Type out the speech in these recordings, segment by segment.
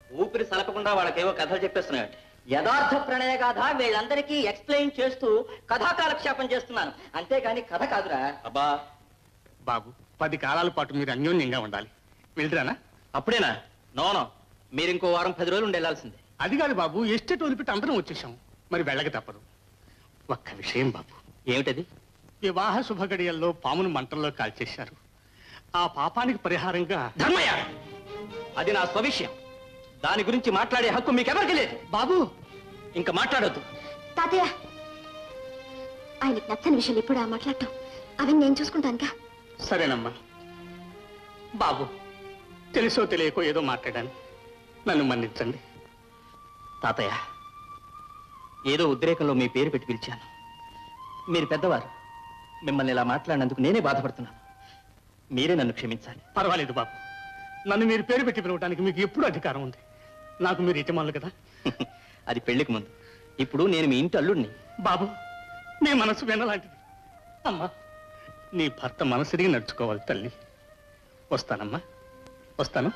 ఊపిరి సలపకుండా వాళ్ళకేవో కథలు చెప్పేస్తున్నాయట. యథార్థ ప్రణయ గాథ వీళ్ళందరికీ ఎక్స్ప్లెయిన్ చేస్తూ కథాకాలక్షేపం చేస్తున్నాను, అంతేగాని కథ కాదురా. అబ్బా బాబు, 10 కాలాల పాటు మీరు అన్యోన్యంగా ఉండాలి. వెళ్తానా? అప్పుడేనా? నోనో, మీరు ఇంకో వారం 10 రోజులు ఉండి వెళ్ళాల్సిందే. అది కాదు బాబు, ఎస్టేట్ వదిలిపెట్టి అందరం వచ్చేసాం, మరి వెళ్ళక తప్పదు. ఒక్క విషయం బాబు. ఏమిటది? వివాహ శుభగడియల్లో పామును మంటల్లో కాల్చేశారు. ఆ పాపానికి పరిహారంగా... ధర్మయ్య, అది నా స్వవిషయం. దాని గురించి మాట్లాడే హక్కు మీకెవరికి లేదు. బాబు, ఇంకా మాట్లాడొద్దు. తాతయ్య, ఆయనకి నచ్చని విషయాలు ఇప్పుడు మాట్లాడటం అవన్నీ నేను చూసుకుంటానుగా. సరేనమ్మా. బాబు, తెలుసో తెలియకో ఏదో మాట్లాడాను, నన్ను మన్నించండి. తాతయ్య, ఏదో ఉద్రేకంలో మీ పేరు పెట్టి పిలిచాను. మీరు పెద్దవారు, మిమ్మల్ని ఇలా మాట్లాడినందుకు నేనే బాధపడుతున్నాను. మీరే నన్ను క్షమించాలి. పర్వాలేదు బాబు, నన్ను మీరు పేరు పెట్టి పిలవడానికి మీకు ఎప్పుడు అధికారం ఉంది. నాకు మీరు యజమానులు కదా. అది పెళ్లికి ముందు. ఇప్పుడు నేను మీ ఇంటి అల్లుడిని. బాబు, నీ మనసు వినలాంటిది. అమ్మా, నీ భర్త మనసురిగి నడుచుకోవాలి తల్లి. వస్తానమ్మా, వస్తాను.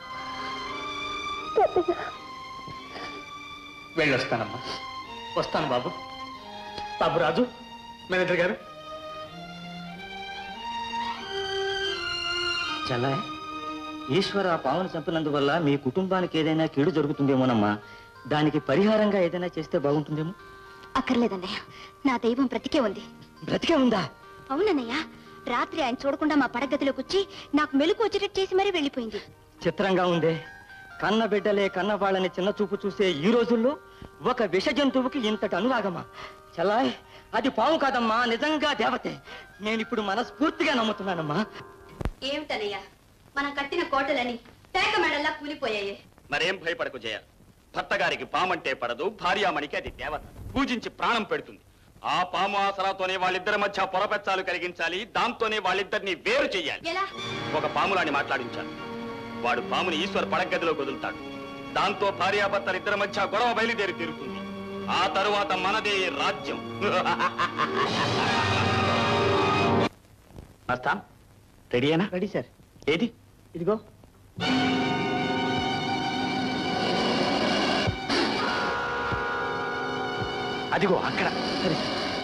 వెళ్ళొస్తానమ్మా, వస్తాను బాబు. బాబు రాజు, మేనేజర్ గారు. చల్లా, ఈశ్వర ఆ పామును చంపినందువల్ల మీ కుటుంబానికి ఏదైనా కీడు జరుగుతుందేమోనమ్మా. దానికి పరిహారంగా ఏదైనా చేస్తే బాగుంటుందేమో. అక్కర్లేదన్నయ్య, నా దైవం బ్రతికే ఉంది. బ్రతికే ఉందా? అవునన్నయ్య, రాత్రి ఆయన చూడకుండా మా పడగదిలోకి వచ్చి నాకు మెలకు వచ్చేటట్టు చేసి మరీ వెళ్ళిపోయింది. చిత్రంగా ఉందే. కన్న బిడ్డలే కన్న వాళ్ళని చిన్న చూపు చూసే ఈ రోజుల్లో ఒక విష జంతువుకి ఇంతటి అనురాగమా? చల్లాయ్, అది పాము కాదమ్మా, నిజంగా దేవతే. నేను ఇప్పుడు మనస్ఫూర్తిగా నమ్ముతున్నానమ్మా. ఏమిటనయ్యా, మనం కట్టిన కోటలని పేక మెడల్లా కూలిపోయాయి. మరేం భయపడకు జయ. భర్త గారికి పామంటే పడదు, భార్యామణికి అది దేవత, పూజించి ప్రాణం పెడుతుంది. ఆ పాము ఆసరాతోనే వాళ్ళిద్దరి మధ్య పొరపెచ్చాలు కలిగించాలి. దాంతోనే వాళ్ళిద్దరిని వేరు చెయ్యాలి. ఒక పాములాని మాట్లాడించాలి. వాడు పాముని ఈశ్వర్ పడగదిలో వదులుతాడు. దాంతో భార్యాభర్తలిద్దరి మధ్య గొడవ బయలుదేరి తిరుగుతుంది. ఆ తరువాత మనదే రాజ్యం. మస్తాన్, రెడీయేనా? Ready sir. ఏది? ఇదిగో. అదిగో అక్కడ. సరే.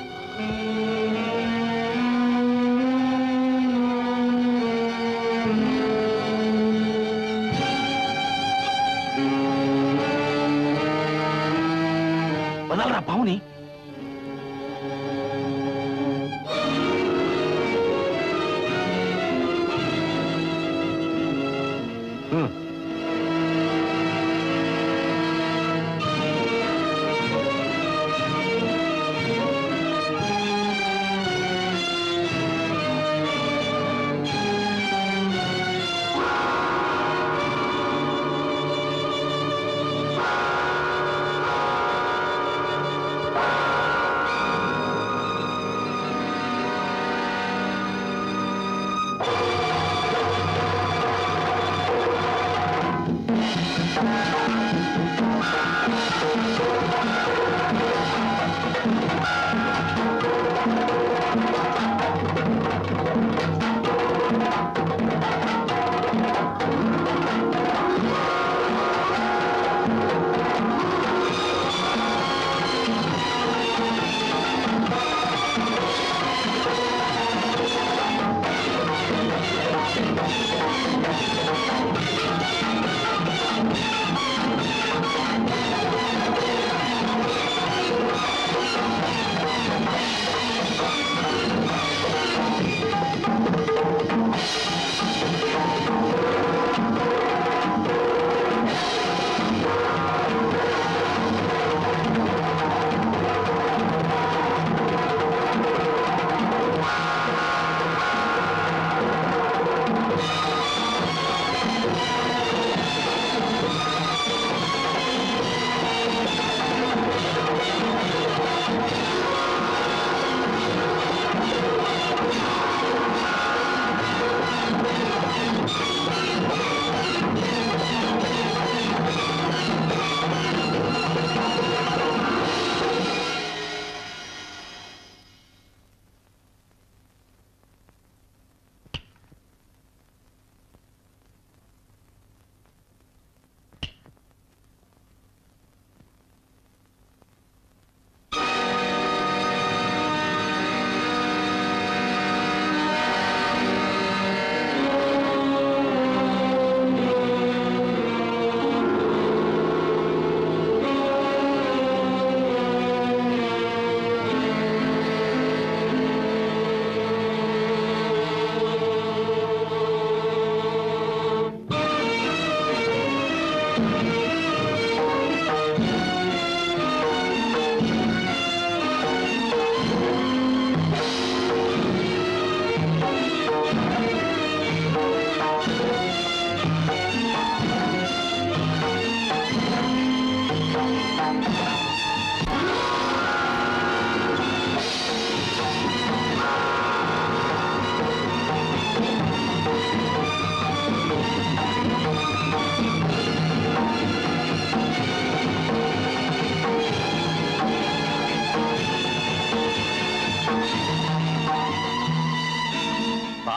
వదలరా పావుని.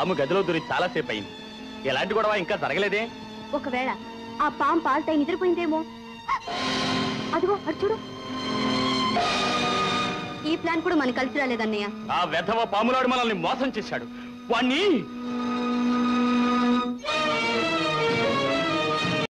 పాము గదిలో దూరి చాలాసేపు అయింది. ఎలాంటి గొడవ ఇంకా జరగలేదే? ఒకవేళ ఆ పాము పాల్తాయి నిద్రపోయిందేమో. అదిగో అటు చూడు. ఈ ప్లాన్ కూడా మనకు కలిసి రాలేదన్నయ్య. ఆ వెధవ పాములాడు మనల్ని మోసం చేశాడు. వాణ్ణి